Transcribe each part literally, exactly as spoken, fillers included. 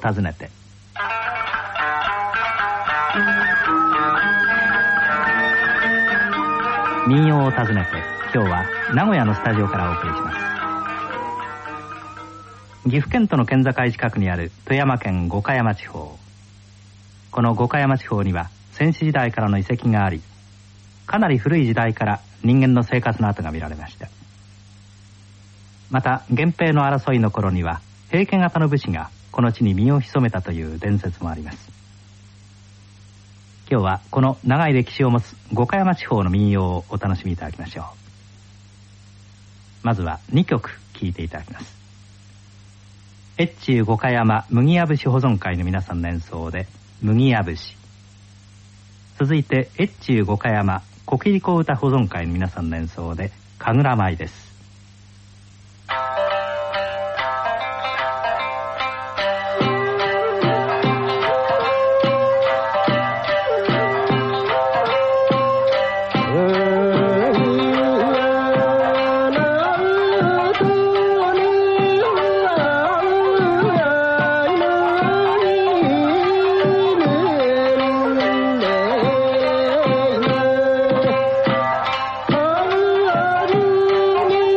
訪ねて。民謡を訪ねて、今日は名古屋のスタジオからお送りします。岐阜県との県境近くにある富山県五箇山地方。この五箇山地方には先史時代からの遺跡があり、かなり古い時代から人間の生活の跡が見られました。また源平の争いの頃には平家型の武士がこの地に身を潜めたという伝説もあります。今日はこの長い歴史を持つ五箇山地方の民謡をお楽しみいただきましょう。まずはにきょく聴いていただきます。越中五箇山麦屋節保存会の皆さんの演奏で麦屋節。続いて越中五箇山小切子歌保存会の皆さんの演奏で神楽舞です。 Oh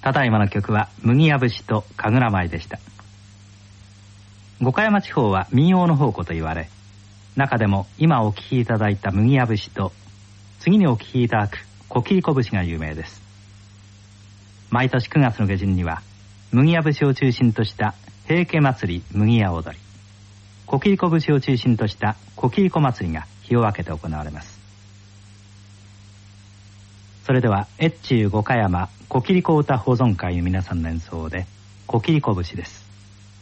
ただいまの曲は麦屋節と神楽舞でした。五箇山地方は民謡の宝庫と言われ、中でも今お聴きいただいた麦屋節と次にお聴きいただく小切子節が有名です。毎年くがつの下旬には麦屋節を中心とした平家祭り麦屋踊り、小切子節を中心とした小切子祭りが日を分けて行われます。それでは越中五箇山小切子歌保存会の皆さんの演奏で小切子節です。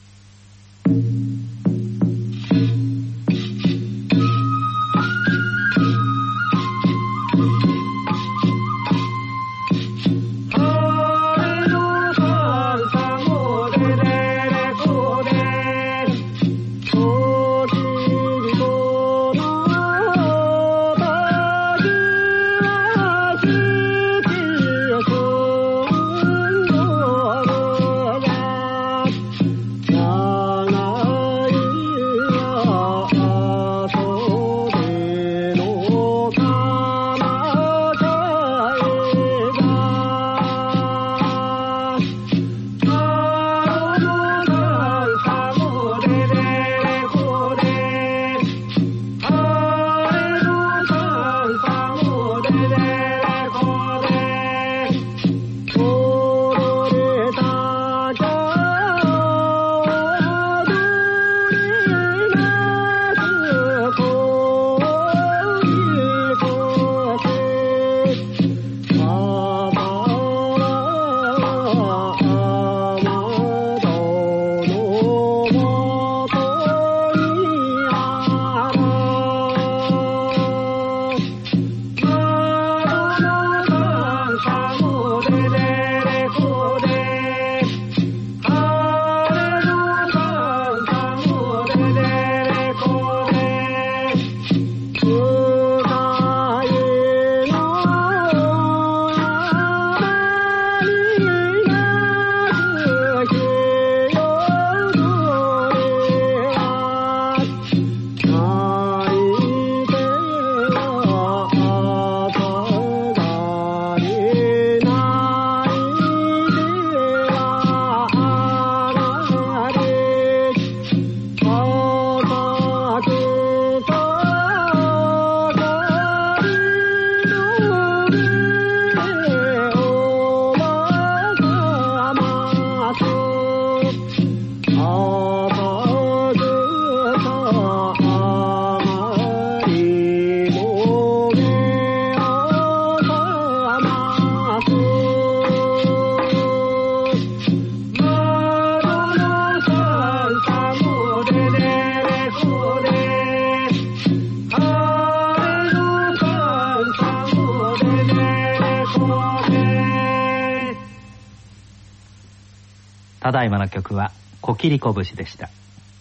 ただいまの曲は小切子節でした。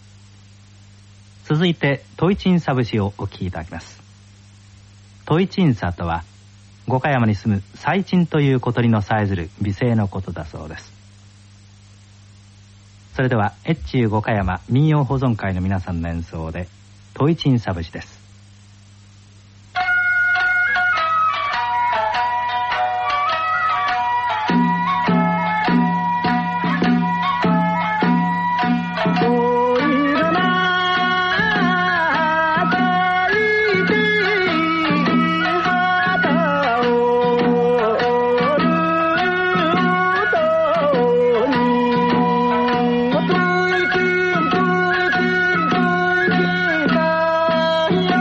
続いてトイチンサ節をお聴きいただきます。トイチンサとは五箇山に住む最珍という小鳥のさえずる美声のことだそうです。それでは越中五箇山民謡保存会の皆さんの演奏でトイチンサ節です。 Yeah.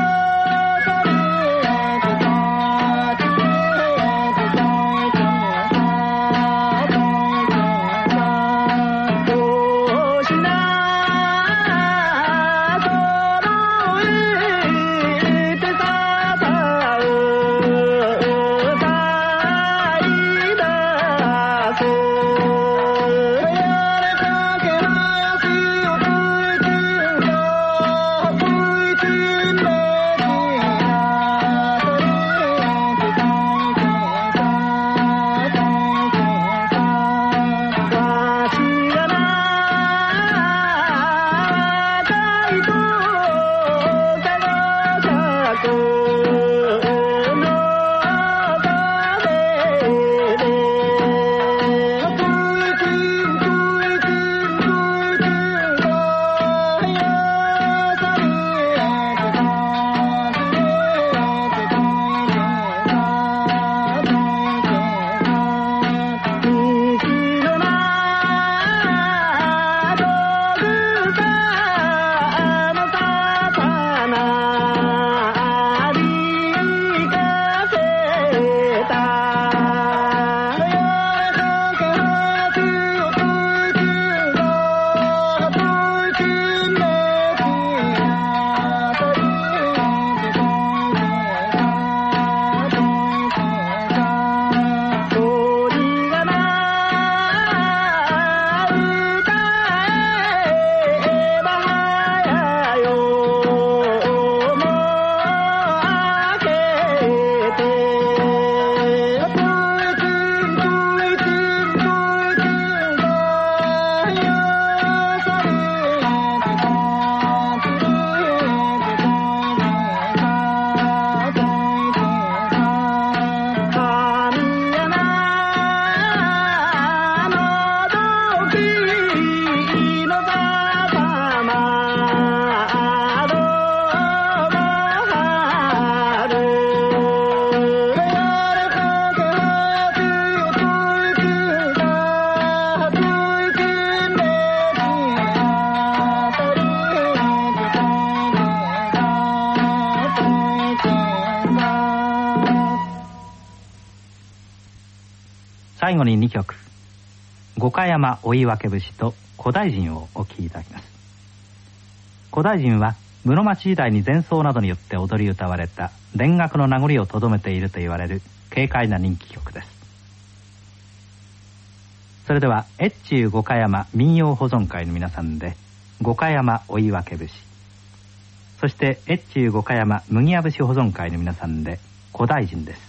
最後ににきょく、五箇山追分節と古代人をお聴きいただきます。古代人は室町時代に前奏などによって踊り歌われた田楽の名残をとどめていると言われる軽快な人気曲です。それでは越中五箇山民謡保存会の皆さんで五箇山追分節、そして越中五箇山麦屋節保存会の皆さんで古代人です。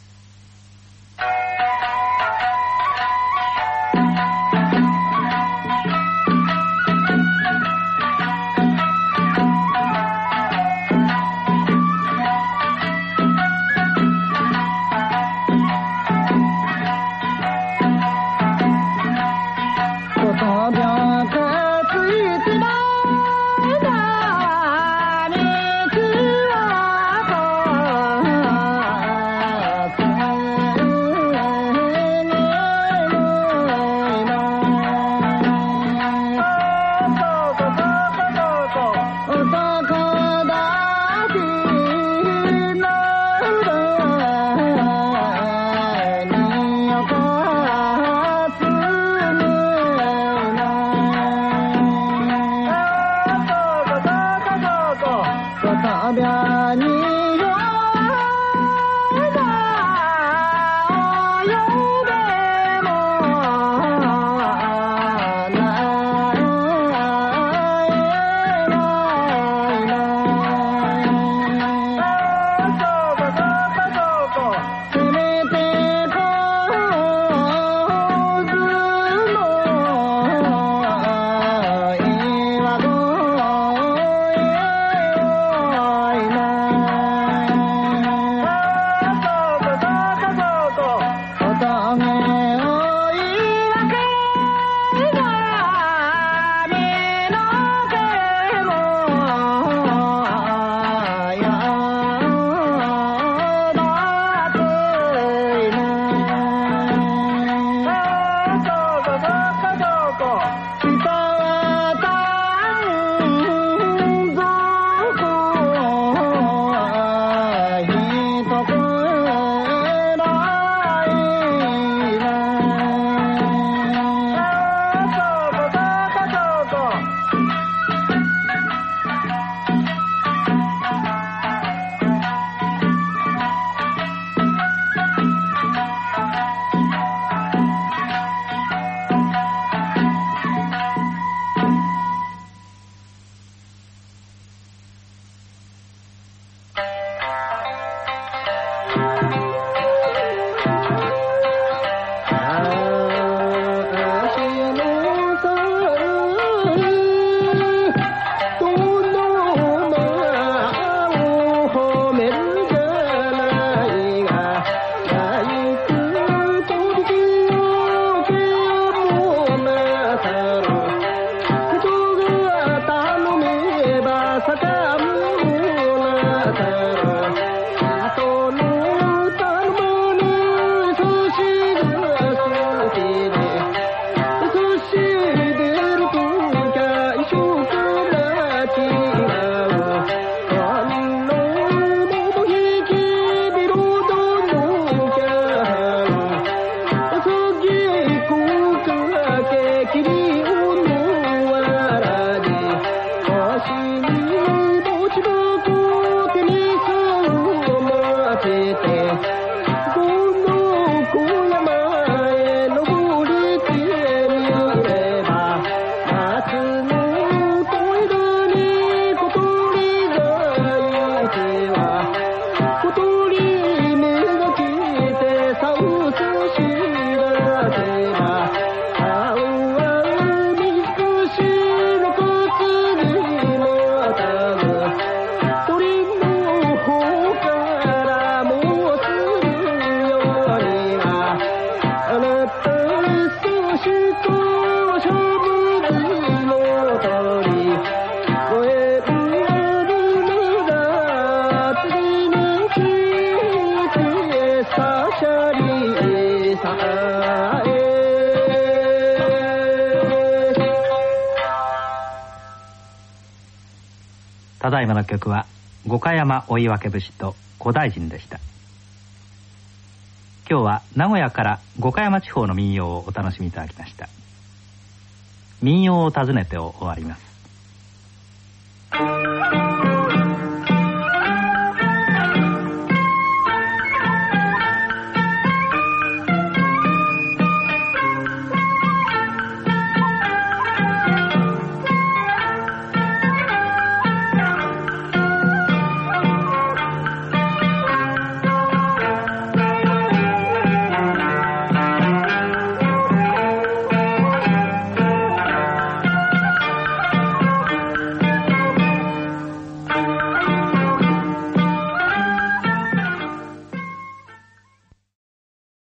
ただいまの曲は五箇山追分節と古代人でした。 今日は名古屋から五箇山地方の民謡をお楽しみいただきました。民謡を訪ねてを終わります。